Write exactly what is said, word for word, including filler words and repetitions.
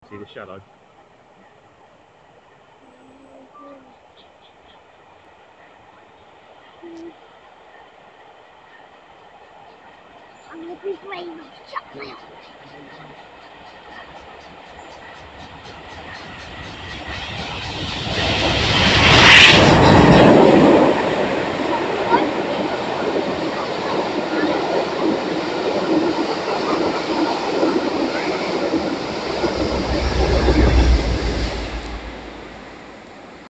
See the shadow? I'm going to be brave. Shut my